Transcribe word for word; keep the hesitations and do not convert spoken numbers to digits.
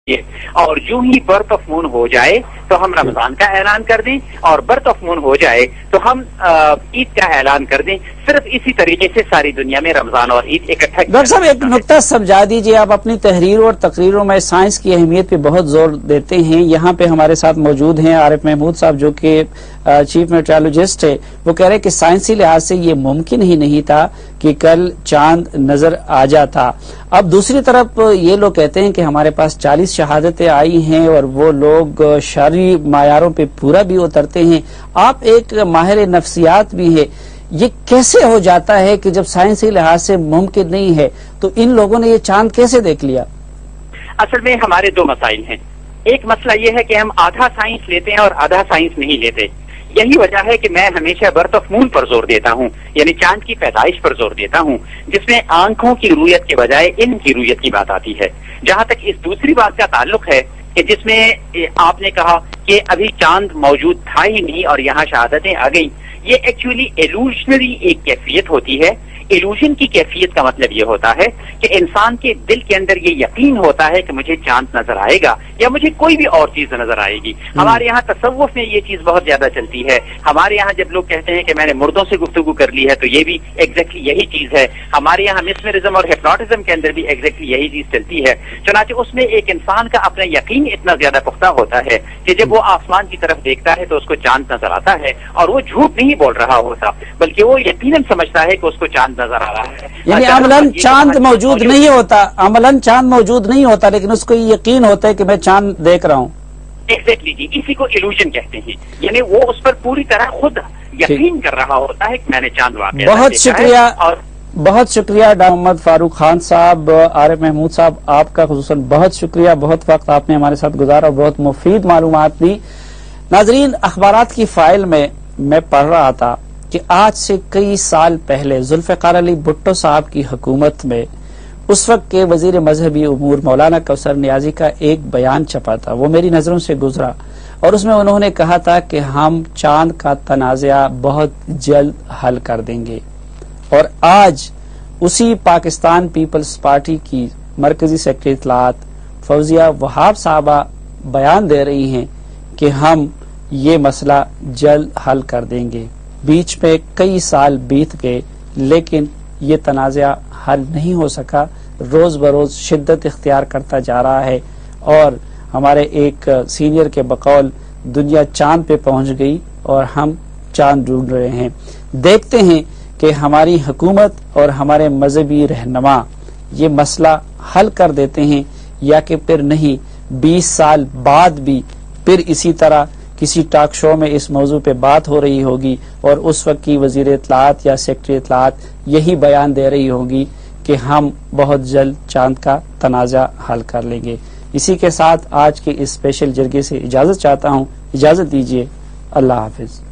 اور یوں ہی birth of مون ہو جائے تو ہم رمضان کا اعلان کر دیں، اور برتھ آف مون ہو جائے تو ہم عید کا اعلان کر دیں. صرف اسی طریقے سے ساری دنیا میں رمضان اور عید اکٹھا. ڈاکٹر صاحب ایک نقطہ سمجھا دیجیے، آپ اپنی تحریروں اور تقریروں میں سائنس کی اہمیت پہ بہت زور دیتے ہیں. یہاں پہ ہمارے ساتھ موجود ہیں عارف محمود صاحب جو کہ چیف میٹرالوجسٹ ہے. وہ کہہ رہے کہ سائنسی لحاظ سے یہ ممکن ہی نہیں تھا کہ کل چاند نظر آ جاتا. اب دوسری طرف یہ لوگ کہتے ہیں کہ ہمارے پاس چالیس شہادتیں آئی ہیں اور وہ لوگ شرعی معیاروں پہ پورا بھی اترتے ہیں. آپ ایک ماہر نفسیات بھی ہے، یہ کیسے ہو جاتا ہے کہ جب سائنسی لحاظ سے ممکن نہیں ہے تو ان لوگوں نے یہ چاند کیسے دیکھ لیا؟ اصل میں ہمارے دو مسائل ہیں. ایک مسئلہ یہ ہے کہ ہم آدھا سائنس لیتے ہیں اور آدھا سائنس نہیں لیتے. یہی وجہ ہے کہ میں ہمیشہ برتھ آف مون پر زور دیتا ہوں، یعنی چاند کی پیدائش پر زور دیتا ہوں، جس میں آنکھوں کی رویت کے بجائے ان کی رویت کی بات آتی ہے. جہاں تک اس دوسری بات کا تعلق ہے کہ جس میں آپ نے کہا کہ ابھی چاند موجود تھا ہی نہیں اور یہاں شہادتیں آ گئیں، یہ ایکچولی ایلوژنری ایک کیفیت ہوتی ہے. ایلوژن کی کیفیت کا مطلب یہ ہوتا ہے کہ انسان کے دل کے اندر یہ یقین ہوتا ہے کہ مجھے چاند نظر آئے گا یا مجھے کوئی بھی اور چیز نظر آئے گی. ہمارے یہاں تصوف میں یہ چیز بہت زیادہ چلتی ہے. ہمارے یہاں جب لوگ کہتے ہیں کہ میں نے مردوں سے گفتگو کر لی ہے تو یہ بھی ایگزیکٹلی یہی چیز ہے. ہمارے یہاں مسمرزم اور ہپنوٹزم کے اندر بھی ایگزیکٹلی یہی چیز چلتی ہے. چنانچہ اس میں ایک انسان کا اپنا یقین اتنا زیادہ پختہ ہوتا ہے کہ جب وہ آسمان کی طرف دیکھتا ہے تو اس کو چاند نظر آتا ہے، اور وہ جھوٹ نہیں بول رہا ہوتا بلکہ وہ یقیناً سمجھتا ہے کہ اس کو چاند نظر آ رہا ہے. یعنی عملاً چاند موجود نہیں ہوتا، عملاً چاند موجود نہیں ہوتا لیکن اس کو یہ یقین ہوتا ہے کہ میں چاند دیکھ رہا ہوں. ایگزیکٹلی جی، اسی کو ایلوژن کہتے ہیں. یعنی وہ اس پر پوری طرح خود یقین کر رہا ہوتا ہے کہ میں نے چاند واقعہ. بہت شکریہ، بہت شکریہ ڈاکٹر محمد فاروق خان صاحب، عارف محمود صاحب، آپ کا خصوصاً بہت شکریہ. بہت وقت آپ نے ہمارے ساتھ گزارا اور بہت مفید معلومات دی. ناظرین، اخبارات کی فائل میں میں پڑھ رہا تھا کہ آج سے کئی سال پہلے ذوالفقار علی بھٹو صاحب کی حکومت میں اس وقت کے وزیر مذہبی امور مولانا کوثر نیازی کا ایک بیان چھپا تھا. وہ میری نظروں سے گزرا اور اس میں انہوں نے کہا تھا کہ ہم چاند کا تنازع بہت جلد حل کر دیں گے. اور آج اسی پاکستان پیپلز پارٹی کی مرکزی سیکرٹری اطلاعات فوزیہ وہاب صاحبہ بیان دے رہی ہیں کہ ہم یہ مسئلہ جلد حل کر دیں گے. بیچ میں کئی سال بیت گئے لیکن یہ تنازع حل نہیں ہو سکا، روز بروز شدت اختیار کرتا جا رہا ہے اور ہمارے ایک سینئر کے بقول دنیا چاند پہ پہنچ گئی اور ہم چاند ڈھونڈ رہے ہیں. دیکھتے ہیں کہ ہماری حکومت اور ہمارے مذہبی رہنما یہ مسئلہ حل کر دیتے ہیں یا کہ پھر نہیں. بیس سال بعد بھی پھر اسی طرح کسی ٹاک شو میں اس موضوع پہ بات ہو رہی ہوگی اور اس وقت کی وزیر اطلاعات یا سیکرٹری اطلاعات یہی بیان دے رہی ہوگی کہ ہم بہت جلد چاند کا تنازع حل کر لیں گے. اسی کے ساتھ آج کے اس اسپیشل جرگے سے اجازت چاہتا ہوں. اجازت دیجیے. اللہ حافظ.